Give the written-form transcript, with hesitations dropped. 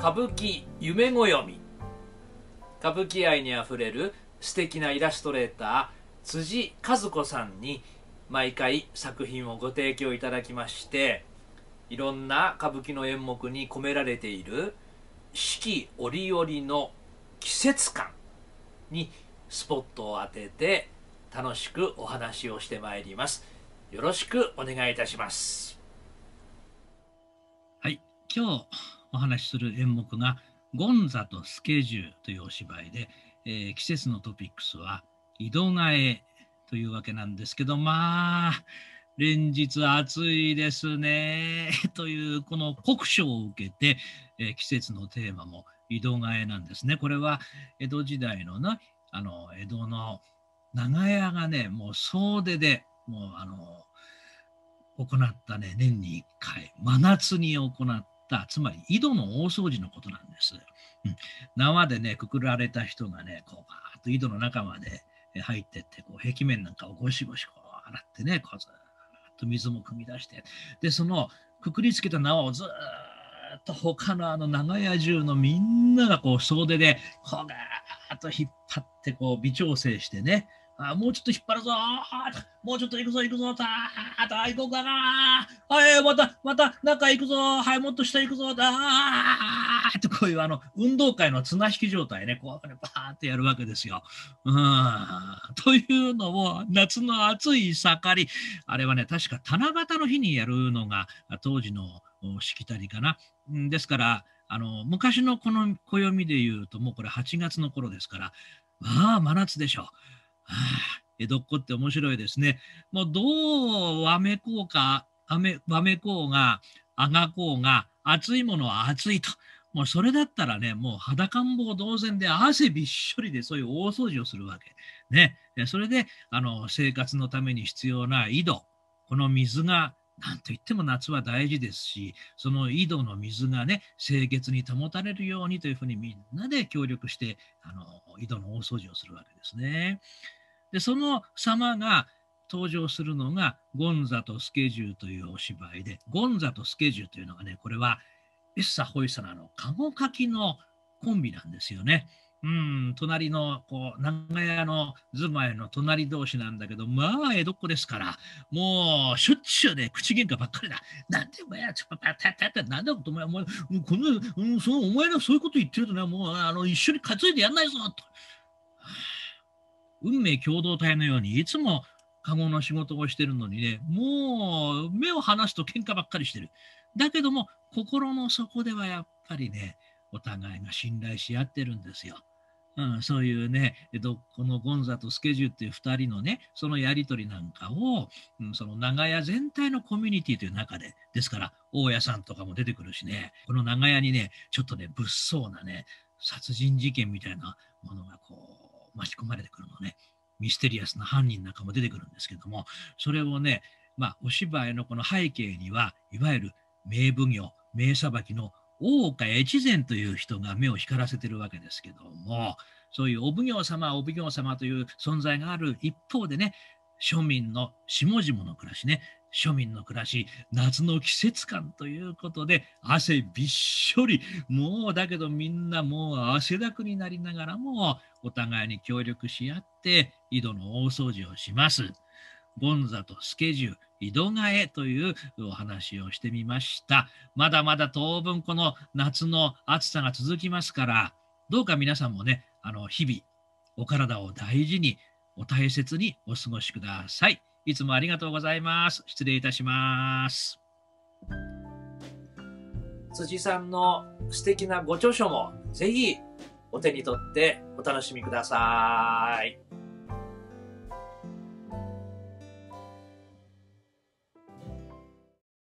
歌舞伎夢ごよみ。歌舞伎愛にあふれる素敵なイラストレーター辻和子さんに毎回作品をご提供いただきまして、いろんな歌舞伎の演目に込められている四季折々の季節感にスポットを当てて楽しくお話をしてまいります。よろしくお願いいたします。はい、今日お話しする演目がゴンザとスケジューというお芝居で、季節のトピックスは井戸替えというわけなんですけど、連日暑いですねというこの酷暑を受けて、季節のテーマも井戸替えなんですね。これは江戸時代のな江戸の長屋がね、もう総出でもう行ったね、年に1回真夏に行った、つまり井戸の大掃除のことなんです。縄でねくくられた人がね、こうバーッと井戸の中まで入ってって、こう壁面なんかをゴシゴシこう洗ってね、こうずーっと水も汲み出して、でそのくくりつけた縄をずーっと他の長屋中のみんながこう総出でこうガーッと引っ張ってこう微調整してね、もうちょっと引っ張るぞもうちょっと行くぞ行くぞ行こうかな、はいまた中行くぞ、はいもっと下行くぞと、こういう運動会の綱引き状態ね、こうバーってやるわけですよ。というのも夏の暑い盛り、あれはね確か七夕の日にやるのが当時のしきたりかな。ですから昔のこの暦でいうともうこれ8月の頃ですから、真夏でしょう。江戸っ子って面白いですね。もうどうわめこうか、わめこうが、あがこうが、暑いものは暑いと。もうそれだったらね、もう裸ん坊同然で汗びっしょりでそういう大掃除をするわけ。ね。それで、生活のために必要な井戸、この水が、なんといっても夏は大事ですし、その井戸の水がね、清潔に保たれるようにというふうにみんなで協力して、井戸の大掃除をするわけですね。で、その様が登場するのが、ゴンザとスケジューというお芝居で、ゴンザとスケジューというのがね、これは、エッサホイサの籠かきのコンビなんですよね。隣のこう長屋の住まいの隣同士なんだけど、江戸っ子ですから、もうしょっちゅうね、口喧嘩ばっかりだ。なんでお前や、なんだお前、このお前らそういうこと言ってるとね、もう一緒に担いでやんないぞと。運命共同体のようにいつもカゴの仕事をしてるのにね、もう目を離すと喧嘩ばっかりしてる。だけども心の底ではやっぱりね、お互いが信頼し合ってるんですよ。そういうね、このゴンザとスケジューっていう2人のね、そのやり取りなんかを、その長屋全体のコミュニティという中で、ですから大家さんとかも出てくるしね、この長屋にね、ちょっとね物騒なね、殺人事件みたいなものがこう巻き込まれてくるのね、ミステリアスな犯人なんかも出てくるんですけども、それをね、お芝居のこの背景にはいわゆる名奉行、名裁きの大岡越前という人が目を光らせてるわけですけども、そういうお奉行様という存在がある一方でね、庶民の下々の暮らしね、庶民の暮らし、夏の季節感ということで汗びっしょり、もうだけどみんなもう汗だくになりながらもお互いに協力し合って井戸の大掃除をします。ゴンザとスケジュー、井戸替えというお話をしてみました。まだまだ当分この夏の暑さが続きますから、どうか皆さんもね、日々お体を大事にお大切にお過ごしください。いつもありがとうございます。失礼いたします。辻さんの素敵なご著書もぜひお手に取ってお楽しみください。